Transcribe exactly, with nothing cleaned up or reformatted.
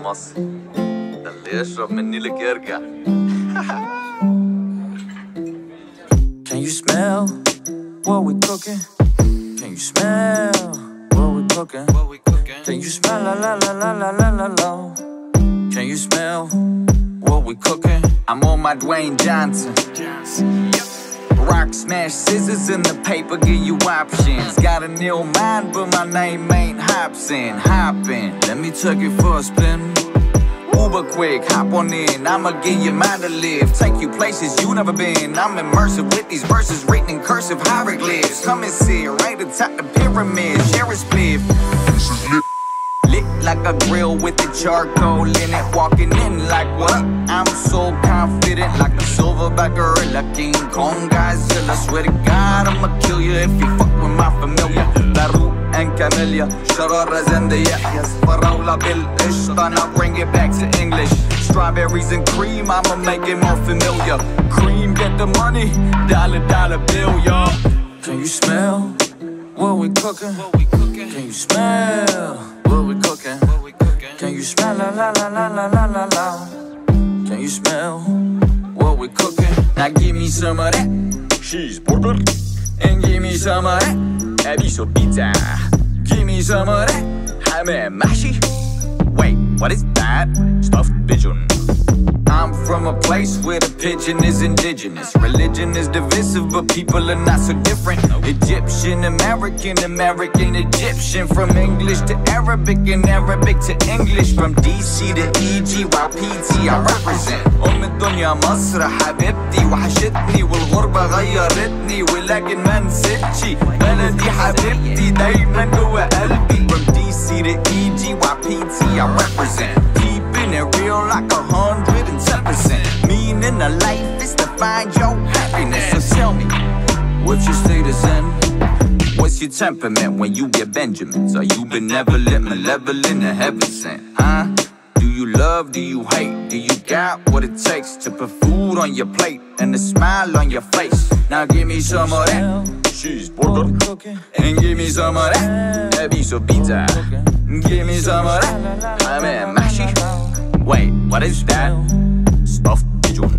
مصر ده اللي يشرب مني لك يرجع. Can you smell what we cooking? Can you smell what we cooking? Can you smell la la la la la la la la? Can you smell what we cooking? I'm on my Dwayne Johnson. Rock, smash, scissors in the paper, give you options. Got a new mind, but my name ain't Hobson. Hoppin', let me take it for a spin. Uber quick, hop on in, I'ma give you mine to live. Take you places you never been. I'm immersive with these verses written in cursive hieroglyphs. Come and sit right atop the pyramid, share a spliff. Lit like a grill with the charcoal in it. Walking in like what? I'm so confident, like a silverback gorilla, King Kong, Godzilla. Swear to God, I'ma kill you if you fuck with my familiar. Daru and Camellia, Sharara Zendaya. Yes, Faraula Bill Ish, I'll bring it back to English. Strawberries and cream, I'ma make it more familiar. Cream, get the money, dollar, dollar bill, y'all. Can you smell what we cooking? Can you smell what we cooking? Can you smell la la la la la la la la? Can you smell what we cooking? Now give me some of that cheeseburger, and give me some of that abiso pizza. Give me some of that hamam mashi. Wait, what is that? Stuffed pigeon. I'm from a place where the pigeon is indigenous. Religion is divisive, but people are not so different. Egyptian, American, American, Egyptian. From English to Arabic and Arabic to English. From D C to E G, while P T I represent. أم الدنيا مصر حبيبتي وحشتني والغربة غيرتني ولكن ما نسيتشي بلدي حبيبتي دايما جوا قلبي. From D C to E G, while P T I represent. Keeping it real like a hundred and ten percent. Meaning of life is to find your happiness. So tell me, what's your status in? What's your temperament when you get Benjamins? Are you benevolent, malevolent, or heaven sent? Huh? Do you love, do you hate? Do you got what it takes to put food on your plate and a smile on your face? Now give me some of that cheeseburger, and give me some of that abiso pizza. Give me some of that hamam mashi. Wait, what is that? Stuffed pigeon.